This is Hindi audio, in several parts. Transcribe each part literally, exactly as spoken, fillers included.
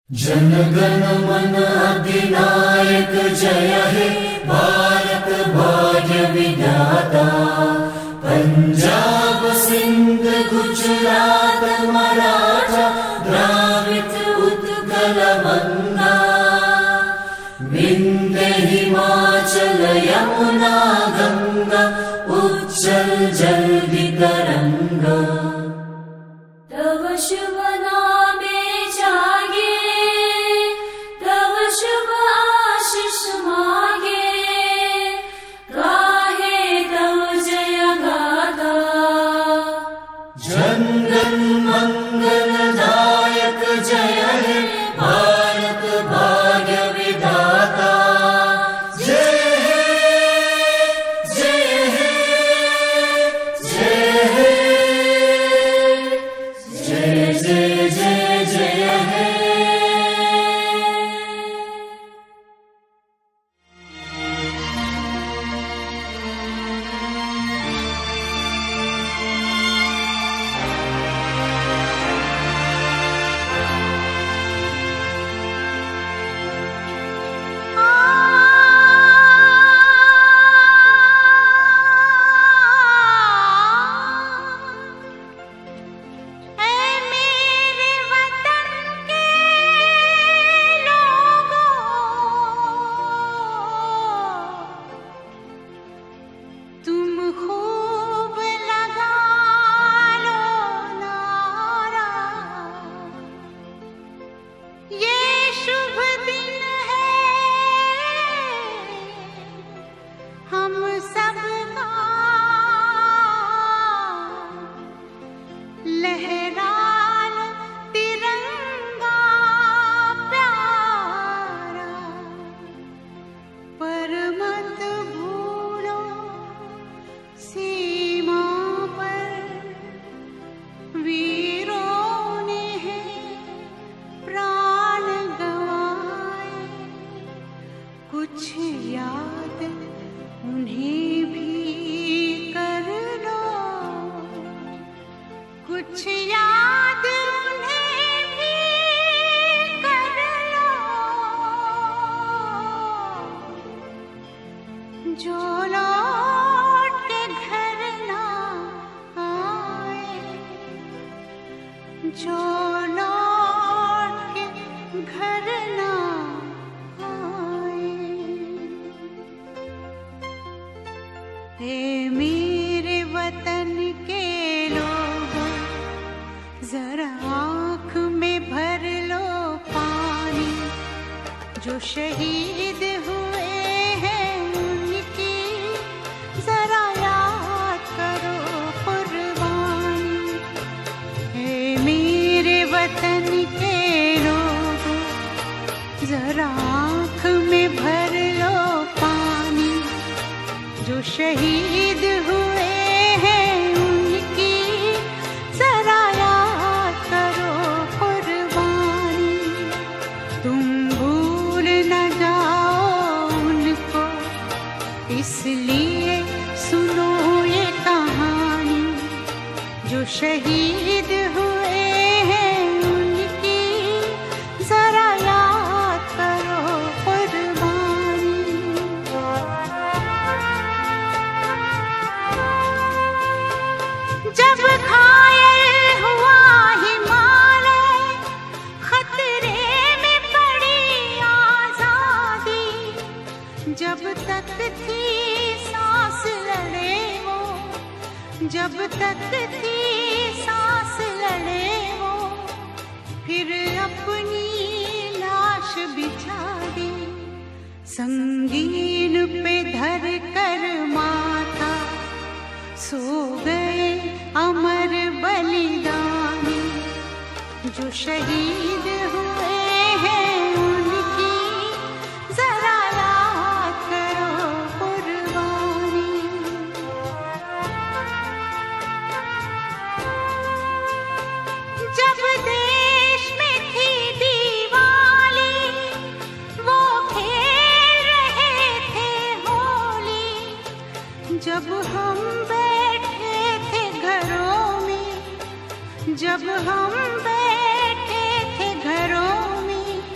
जन गण मन अधिनायक जय हे भारत भाग्य विधाता। पंजाब सिंध गुजरात मराठा द्राविड उत्कल बंगा। विंध्य हिमाचल यमुना गंगा उज्जल जल्दि तरंगा। तव शुभ नामे जागे, तव शुभ आशीष मागे, गाहे तव जय गाथा। जन गण मंगलदायक जय हे भारत भाग्य विधाता। जय हे जय हे जय हे जय जय जय जय हे। शहीद हुए हैं उनकी जरा याद करो कुर्बानी। हे मेरे वतन के लोगों, जरा आँख में भर लो पानी। जो शहीद हुए हैं उनकी जरा याद करो कुर्बानी। तुम इसलिए सुनो ये कहानी। जो शहीद हुए हैं उनकी जरा याद करो कुर्बानी। जब घायल हुआ हिमालय, खतरे में पड़ी आजादी। जब तक थी सांस लड़े वो, जब तक थी सांस लड़े वो, फिर अपनी लाश बिछा दी। संगीन पे धर कर माथा सो गए अमर बलिदानी। जो शहीद हुए हैं उनकी जरा याद करो कुर्बानी। जब देश में थी दिवाली, वो खेल रहे थे होली। जब हम बैठे थे घरों में, जब हम बैठे थे घरों में,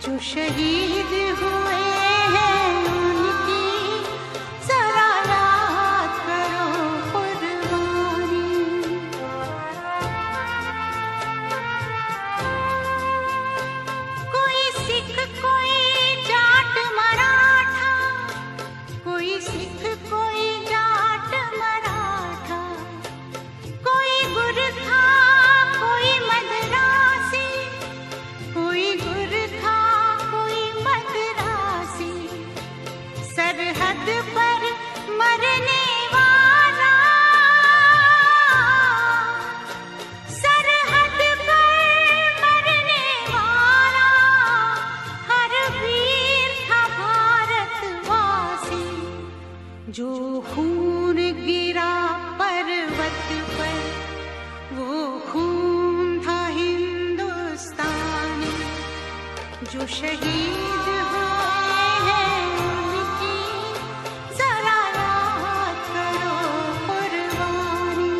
जो शहीद हुए हैं उनकी जरा याद करो कुर्बानी। कोई सिख कोई जाट मराठा, कोई सिख कोई जाट मराठा, कोई गुरखा कोई मद्रासी, कोई गुरखा कोई मद्रासी, सरहद पर मरने वाला, सरहद पर मरने वाला हर वीर था भारतवासी। जो खून गिरा पर्वत पर वो खून था हिंदुस्तानी। जो शहीद हुए हैं उनकी जरा याद करो कुर्बानी।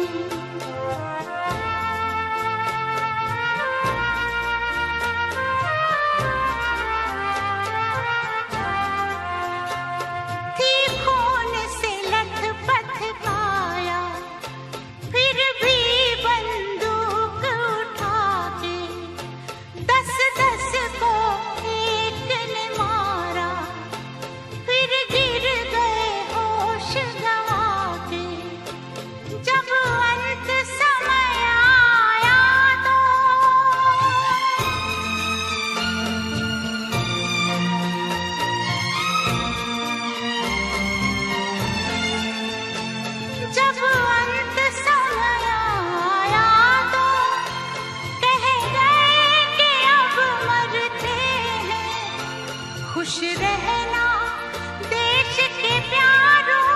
थी खून से लथपथ काया, फिर भी बंदूक उठा के दस दस को एक ने मारा, फिर गिर गए होश गंवा के। जब अंत समय आया तो जब अंत समय आया तो कह गए कि अब मरते हैं। खुश रहना देश के प्यारों,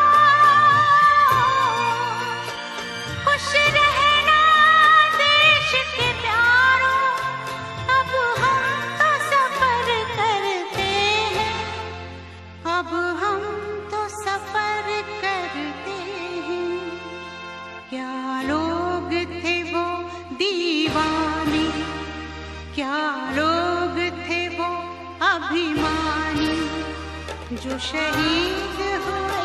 खुश रहना देश के प्यारों। अब हम तो सफर करते हैं, अब हम तो सफर करते हैं। क्या लोग थे वो दीवाने, क्या लोग थे वो अभिमानी, जो शहीद हुए